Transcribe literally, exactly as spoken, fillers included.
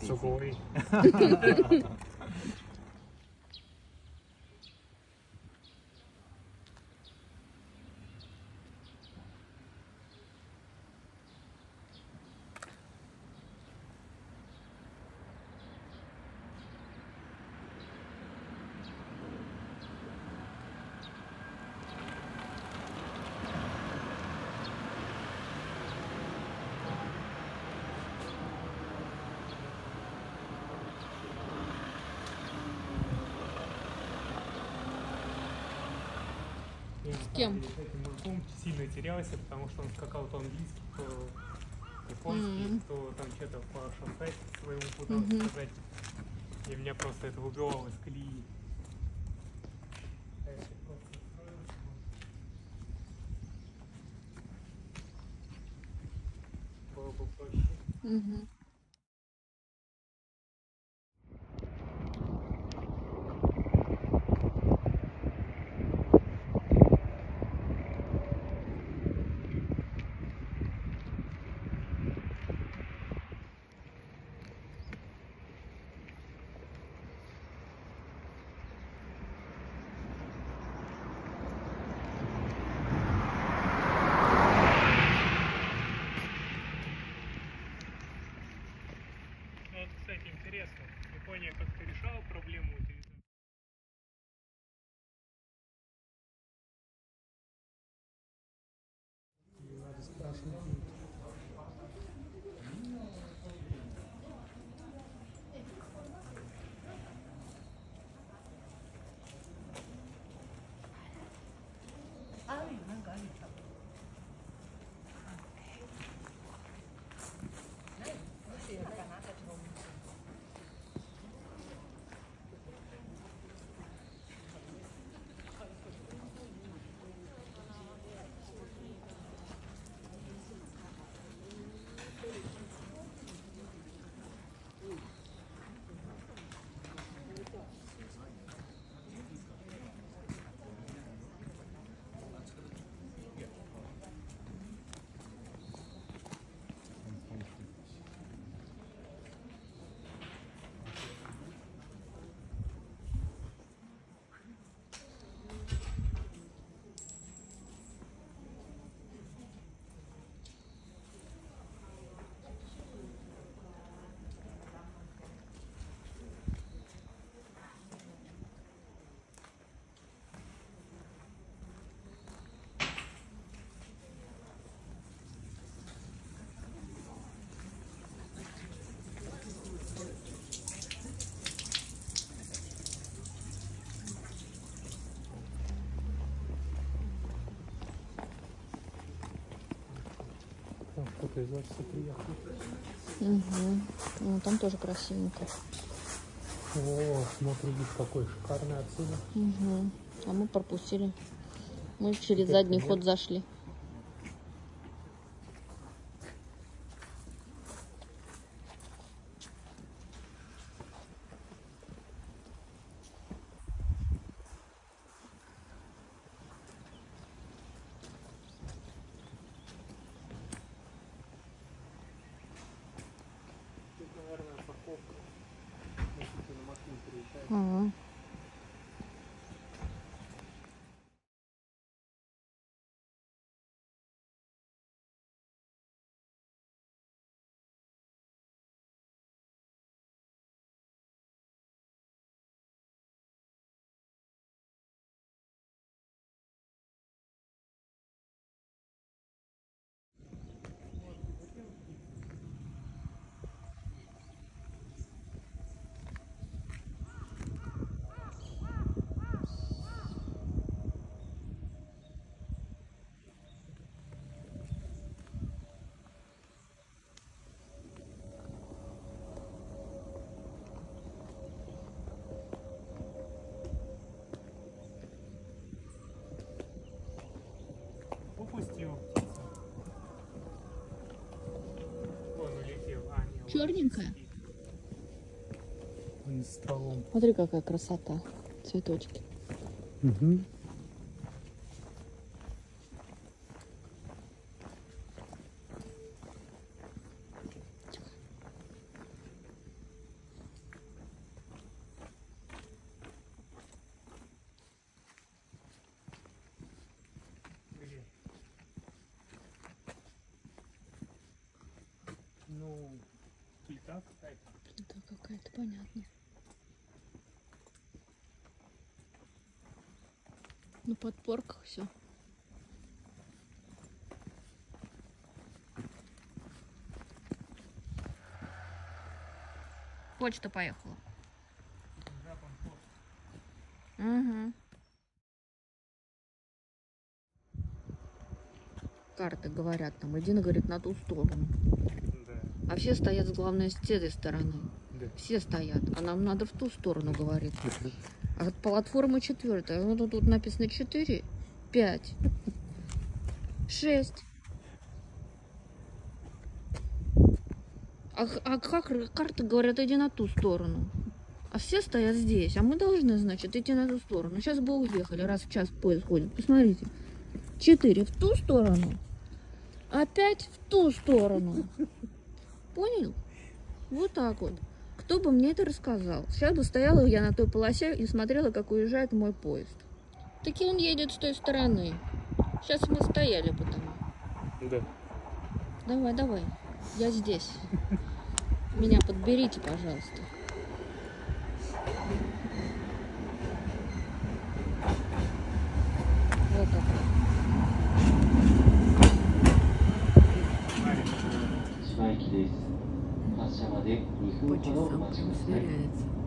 Сугой. С кем? Этим мужиком сильно терялся, потому что он скакал то английский, то японский, mm-hmm. то там что-то по шанхайски своему пытался mm-hmm. сказать. И меня просто это выбивало из колеи. Было бы проще. Mm-hmm. Кстати, интересно, Япония как-то решала проблему этой? Не надо спрашивать. Там кто-то из офиса приехал. Угу. Ну, там тоже красивенько. О, смотри, вид какой шикарный отсюда. Угу. А мы пропустили. Мы через Теперь задний нет. ход зашли. Наверное, парковка. Если на машине приезжаешь. Ага. Упустил птицу. Вон улетел. А, не, Черненькая. он с стволом. Смотри, какая красота. Цветочки. Угу. Понятно. На подпорках все. Почта поехала. Угу. Карты говорят там, иди, говорит, на ту сторону. Да. А все стоят, главное, с этой стороны. Да. Все стоят, а нам надо в ту сторону, говорит. А вот платформа четвертая. Вот тут, тут написано четыре, пять, шесть. А, а как карты говорят, иди на ту сторону? А все стоят здесь, а мы должны, значит, идти на ту сторону. Сейчас бы уехали, раз в час поезд ходит. Посмотрите. Четыре в ту сторону, а пять в ту сторону. Понял? Вот так вот. Кто бы мне это рассказал? Сейчас бы стояла я на той полосе и смотрела, как уезжает мой поезд. Таки он едет с той стороны. Сейчас мы стояли бы там. Да. Давай, давай. Я здесь. Меня подберите, пожалуйста. Вот так. 千葉駅です。発車までにふんほどお待ちください。